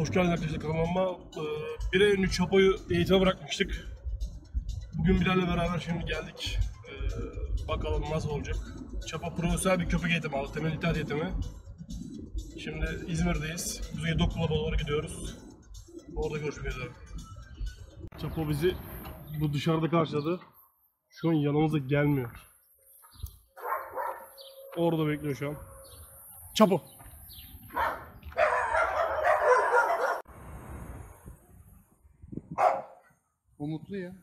Hoş geldin arkadaşlar kanalıma. 1'e ünlü Çapo'yu eğitime bırakmıştık. Bugün Bilal'le beraber şimdi geldik. Bakalım nasıl olacak. Çapo profesyonel bir köpek eğitimi aldı. Temel itaat eğitimi. Şimdi İzmir'deyiz. Kuzey Dog Club'a doğru gidiyoruz. Orada görüşmek üzere. Çapo bizi bu dışarıda karşıladı. Şu an yanımıza gelmiyor. Orada bekliyor şu an. Çapo! O mutlu ya.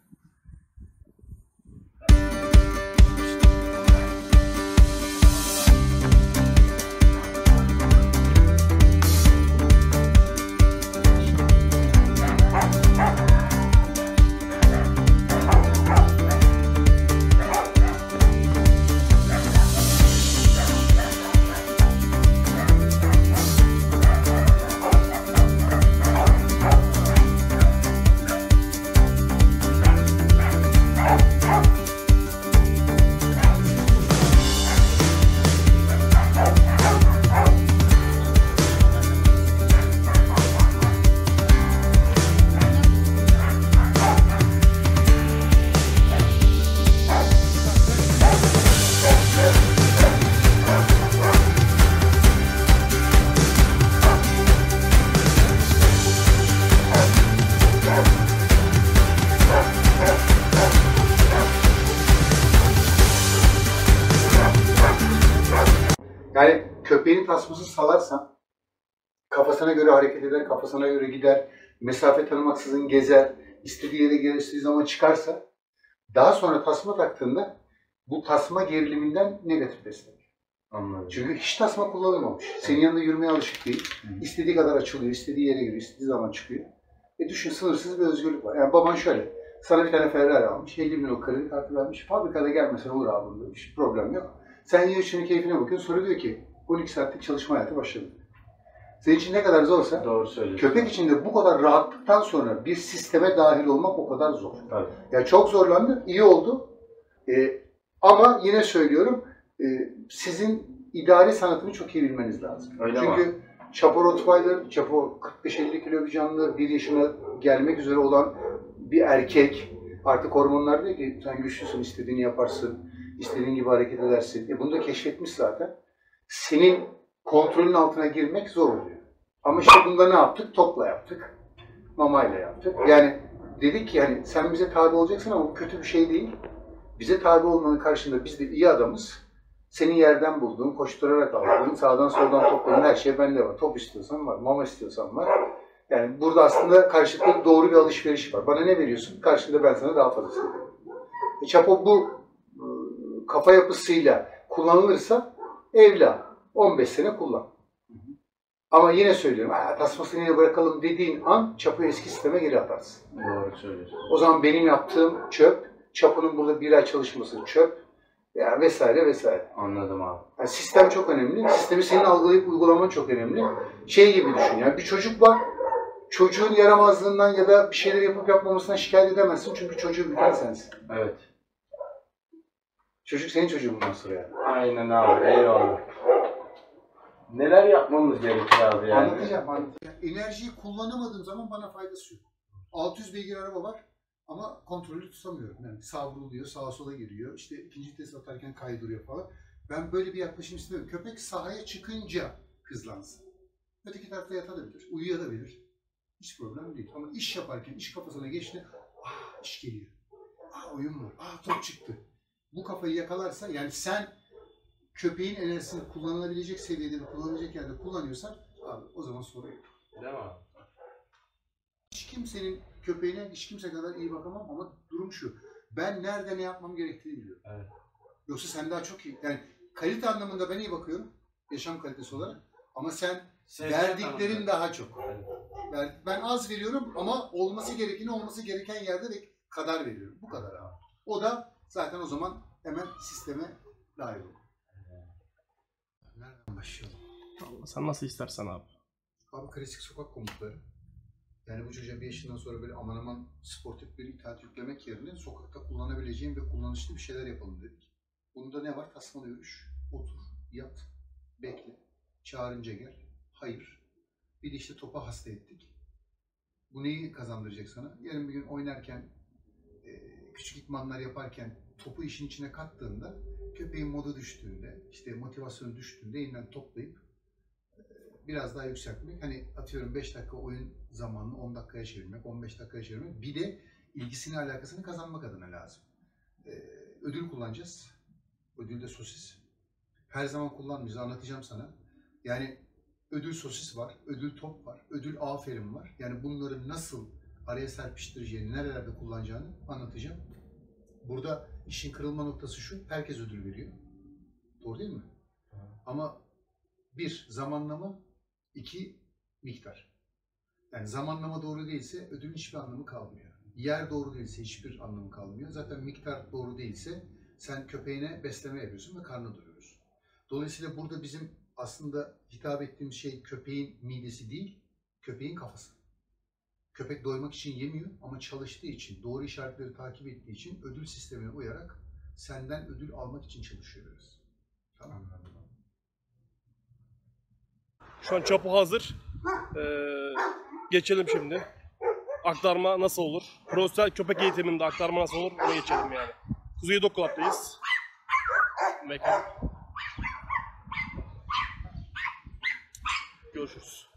Yani köpeğin tasmasını salarsan kafasına göre hareket eder, kafasına göre gider, mesafe tanımaksızın gezer, istediği yere gelir, istediği zaman çıkarsa daha sonra tasma taktığında bu tasma geriliminden negatif beslenir. Anladım. Çünkü hiç tasma kullanılmamış. Senin yanında yürümeye alışık değil. İstediği kadar açılıyor, istediği yere giriyor, istediği zaman çıkıyor. Düşün, sınırsız bir özgürlük var. Yani baban şöyle, sana bir tane Ferrari almış, 50 milyon kredi kartı vermiş, fabrikada gelmesen olur abi demiş, problem yok. Sen yiyor işinin keyfine bakıyorsun, sonra diyor ki 12 saatlik çalışma hayatı başladı. Senin için ne kadar zorsa, doğru söylüyorsun. köpek için de bu kadar rahatlıktan sonra bir sisteme dahil olmak o kadar zor. Tabii. Yani çok zorlandı, iyi oldu. Ama yine söylüyorum, sizin idari sanatını çok iyi bilmeniz lazım. Öyle Çünkü Çapo Rottweiler, Çapo 45-50 kilo bir canlı, 1 yaşına gelmek üzere olan bir erkek. Artık hormonlar diyor ki sen güçlüsün, istediğini yaparsın, istediğin gibi hareket edersin. Bunu da keşfetmiş zaten. Senin kontrolün altına girmek zor oluyor. Ama işte bunda ne yaptık? Topla yaptık, mamayla yaptık. Yani dedik ki hani sen bize tabi olacaksın ama bu kötü bir şey değil. Bize tabi olmanın karşında biz de iyi adamız. Senin yerden bulduğun, koşturarak aldığın, sağdan soldan topladığın her şey bende var. Top istiyorsan var, mama istiyorsan var. Yani burada aslında karşılıklı doğru bir alışveriş var. Bana ne veriyorsun? Karşında ben sana daha fazlasını veriyorum. Çapo bu kafa yapısıyla kullanılırsa evla. 15 sene kullan. Ama yine söylüyorum, tasmasını yine bırakalım dediğin an Çapo'yu eski sisteme geri atarsın. Doğru söylüyorsun. O zaman benim yaptığım çöp, Çapo'nun burada 1 ay çalışması çöp, ya vesaire vesaire. Anladım abi. Yani sistem çok önemli. Sistemi senin algılayıp uygulaman çok önemli. Şey gibi düşün, yani bir çocuk var, çocuğun yaramazlığından ya da bir şeyler yapıp yapmamasından şikayet edemezsin çünkü çocuğu büyüten sensin. Evet. Çocuk senin çocuğun bundan sonra yani. Aynen abi, eyvallah. Neler yapmamız gerekiyor abi yani? Anlatacağım. Enerjiyi kullanamadığım zaman bana faydası yok. 600 beygir araba var ama kontrolü tutamıyorum. Yani savruluyor, sağa sola giriyor, işte ikinci vites atarken kaydırıyor falan. Ben böyle bir yaklaşım istemiyorum. Köpek sahaya çıkınca hızlansın. Öteki tarafta yatabilir, uyuyabilir. Hiç problem değil. Ama iş yaparken, iş kafasına geçti, iş geliyor. Oyun var, top çıktı. Bu kafayı yakalarsa, yani sen köpeğin enerjisini kullanılabilecek seviyede, kullanılacak yerde kullanıyorsan, abi o zaman sorun yok. Değil mi abi? Hiç kimsenin köpeğine hiç kimse kadar iyi bakamam ama durum şu. Ben nerede ne yapmam gerektiğini biliyorum. Evet. Yoksa sen daha çok iyi. Yani kalite anlamında ben iyi bakıyorum. Yaşam kalitesi olarak. Ama sen verdiklerin daha çok. Evet. Ben az veriyorum ama olması gereken yerde de kadar veriyorum. Bu kadar abi. O da zaten o zaman hemen sisteme dahil olur. Nereden başlayalım? Sen nasıl istersen abi. Abi klasik sokak komutları. Yani bu çocuğa 1 yaşından sonra böyle aman aman sportif bir itaat yüklemek yerine sokakta kullanabileceğim ve kullanışlı bir şeyler yapalım dedik. Bunda ne var? Tasmalı yürüyüş. Otur, yat, bekle. Çağırınca gel. Hayır. Bir de işte topa hasta ettik. Bu neyi kazandıracak sana? Yarın bir gün oynarken, küçük idmanlar yaparken topu işin içine kattığında, köpeğin modu düştüğünde, işte motivasyonu düştüğünde yeniden toplayıp biraz daha yükseltmek. Hani atıyorum 5 dakika oyun zamanını 10 dakikaya çevirmek, 15 dakikaya çevirmek. Bir de ilgisini, alakasını kazanmak adına lazım. Ödül kullanacağız. Ödül de sosis. Her zaman kullanmayacağız. Anlatacağım sana. Yani ödül sosis var, ödül top var, ödül aferin var. Yani bunları nasıl araya serpiştireceğini, nerelerde kullanacağını anlatacağım. Burada işin kırılma noktası şu, herkes ödül veriyor. Doğru değil mi? Ama bir, zamanlama, iki, miktar. Yani zamanlama doğru değilse ödülün hiçbir anlamı kalmıyor. Yer doğru değilse hiçbir anlamı kalmıyor. Zaten miktar doğru değilse sen köpeğine besleme yapıyorsun ve karnı doyuruyorsun. Dolayısıyla burada bizim aslında hitap ettiğimiz şey köpeğin midesi değil, köpeğin kafası. Köpek doymak için yemiyor ama çalıştığı için, doğru işaretleri takip ettiği için ödül sistemine uyarak senden ödül almak için çalışıyoruz. Tamam mı? Şu an çapu hazır. Geçelim şimdi. Aktarma nasıl olur? Profesyonel köpek eğitiminde aktarma nasıl olur? Ona geçelim yani. Kuzey Dog Club'dayız. Mekan. Görüşürüz.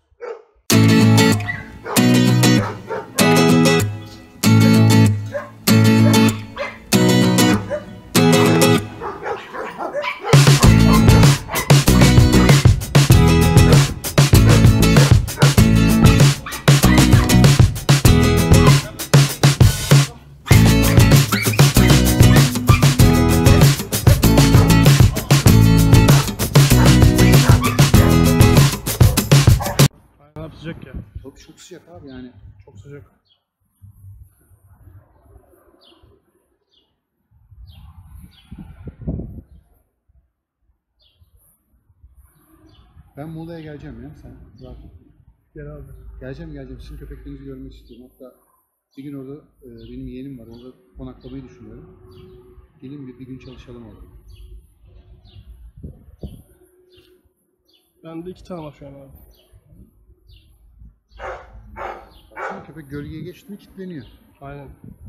Sıcak ya. Tabii çok sıcak abi yani. Çok sıcak. Ben Muğla'ya geleceğim ya, sen rahat ol. Gel abi. Geleceğim. Sizin köpeklerinizi görmek istiyorum. Hatta bir gün orada benim yeğenim var, orada konaklamayı düşünüyorum. Gelin bir gün çalışalım orada. Bende 2 tane var şu an abi. Şimdi köpek gölgeye geçti mi kilitleniyor. Aynen.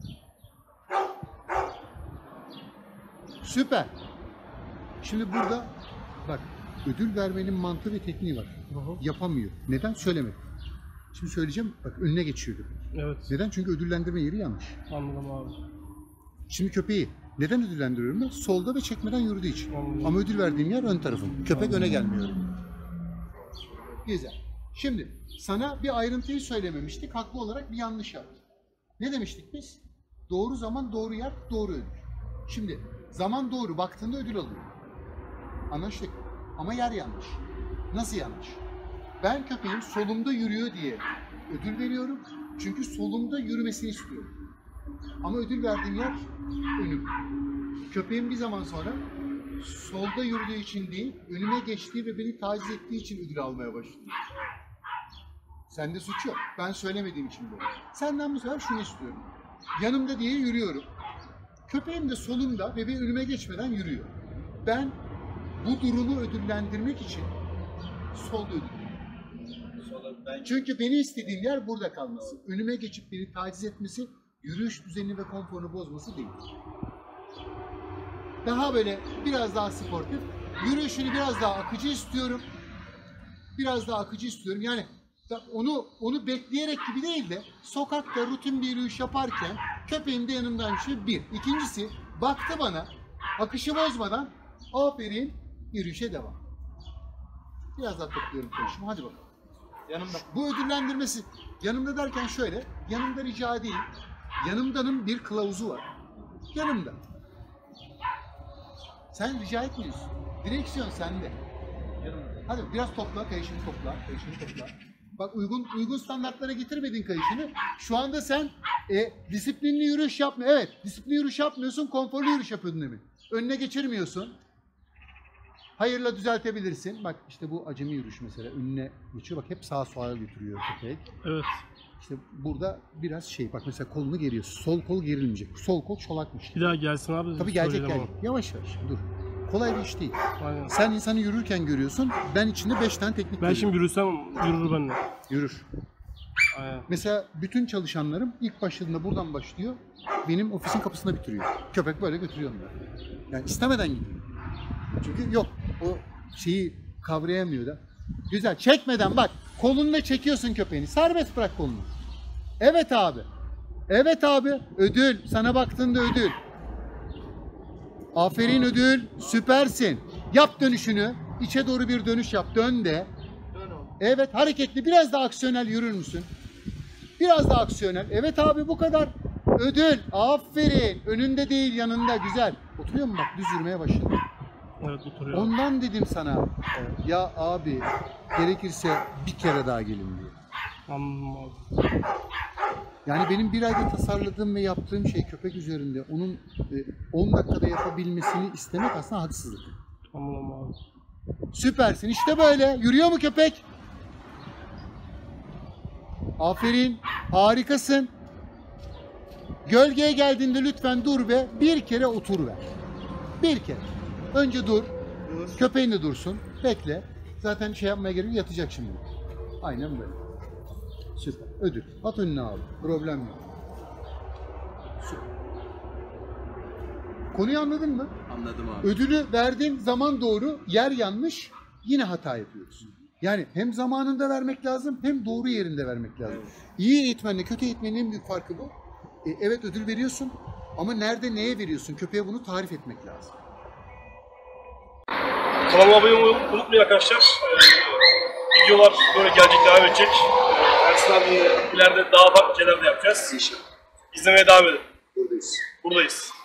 Süper. Şimdi burada bak, ödül vermenin mantığı ve tekniği var. Yapamıyor. Neden? Söylemedim. Şimdi söyleyeceğim. Bak önüne geçiyor köpek. Evet. Neden? Çünkü ödüllendirme yeri yanlış. Anladım abi. Şimdi köpeği neden ödüllendiriyorum ben? Solda ve çekmeden yürüdüğü için. Anladım. Ama ödül verdiğim yer ön tarafım. Köpek öne gelmiyor. Güzel. Şimdi sana bir ayrıntıyı söylememiştik. Haklı olarak bir yanlış yaptık. Ne demiştik biz? Doğru zaman, doğru yer, doğru ödül. Şimdi zaman doğru, baktığında ödül alıyor. Anlaştık. Ama yer yanlış. Nasıl yanlış? Ben köpeğin solumda yürüyor diye ödül veriyorum. Çünkü solumda yürümesini istiyorum. Ama ödül verdiğim yer önüm. Köpeğin bir zaman sonra solda yürüdüğü için değil, önüme geçtiği ve beni taciz ettiği için ödül almaya başladı. Sende suç yok. Ben söylemediğim için böyle. Senden bu sefer şunu istiyorum. Yanımda diye yürüyorum. Köpeğim de solumda ve benim önüme geçmeden yürüyor. Ben bu durumu ödüllendirmek için solda ödül veriyorum. Çünkü beni istediğim yer burada kalması. Önüme geçip beni taciz etmesi, yürüyüş düzenini ve konforunu bozması değil. Daha böyle biraz daha sportif, yürüyüşünü biraz daha akıcı istiyorum. Biraz daha akıcı istiyorum. Yani onu bekleyerek gibi değil de sokakta rutin bir yürüyüş yaparken köpeğim de yanımdan yürüyor. Bir. İkincisi, baktı bana, akışı bozmadan aferin, yürüyüşe devam. Biraz daha topluyorum konuşumu. Hadi bakalım. Yanımda. Bu ödüllendirmesi, yanımda derken şöyle, yanımda rica değil, yanımdanın bir kılavuzu var. Yanımda. Sen rica etmiyorsun. Direksiyon sende. Hadi biraz topla, kayışını topla, Bak uygun standartlara getirmedin kayışını. Şu anda sen disiplinli yürüyüş yapma. Evet, disiplinli yürüyüş yapmıyorsun, konforlu yürüyüş yapıyordun demin. Önüne geçirmiyorsun. Hayırla düzeltebilirsin. Bak işte bu acemi yürüyüş mesela. Önüne geçiyor. Bak hep sağa sola götürüyor köpek. Evet. İşte burada biraz bak mesela kolunu geriyor. Sol kol gerilmeyecek. Sol kol çolakmış. Bir daha gelsin abi. Tabii gelecek. Yavaş dur. Kolay bir iş değil. Aynen. Sen insanı yürürken görüyorsun, ben içinde 5 tane teknik Ben görüyorum. şimdi yürüsem yürür benimle. Yürür. Aynen. Mesela bütün çalışanlarım ilk başladığında buradan başlıyor, benim ofisin kapısında bitiriyor. Köpek böyle götürüyor onları. Yani istemeden gidiyor. Çünkü yok, o şeyi kavrayamıyor da. Güzel, çekmeden bak, kolunla çekiyorsun köpeğini, serbest bırak kolunu. Evet abi, evet abi, ödül, sana baktığında ödül. Aferin ödül, süpersin. Yap dönüşünü, içe doğru bir dönüş yap, dön de. Evet, hareketli, biraz daha aksiyonel yürür müsün? Biraz daha aksiyonel. Evet abi, bu kadar. Ödül, aferin. Önünde değil, yanında, güzel. Oturuyor mu bak, düz yürümeye başladı. Evet oturuyor. Ondan dedim sana, ya abi gerekirse bir kere daha gelin diye. Anladım abi. Yani benim bir ayda tasarladığım ve yaptığım şey köpek üzerinde onun 10 dakikada yapabilmesini istemek aslında haksızlık. Anladım abi. Süpersin, işte böyle. Yürüyor mu köpek? Aferin, harikasın. Gölgeye geldiğinde lütfen dur ve bir kere otur ver. Bir kere. Önce dur. Köpeğin de dursun. Bekle. Zaten şey yapmaya gerek yok, yatacak şimdi. Aynen böyle. Süper. Ödül. At önüne abi. Problem yok. Süper. Konuyu anladın mı? Anladım abi. Ödülü verdiğim zaman doğru, yer yanlış, yine hata yapıyoruz. Yani hem zamanında vermek lazım, hem doğru yerinde vermek lazım. İyi eğitmenle kötü eğitmenin en büyük farkı bu. Evet ödül veriyorsun ama nerede neye veriyorsun? Köpeğe bunu tarif etmek lazım. Kanalıma abone olmayı unutmayın arkadaşlar. Videolar böyle gelecek, devam edecek. Ersin abi ileride daha farklı şeyler de yapacağız. İnşallah. İzlemeye devam edin. Buradayız. Buradayız.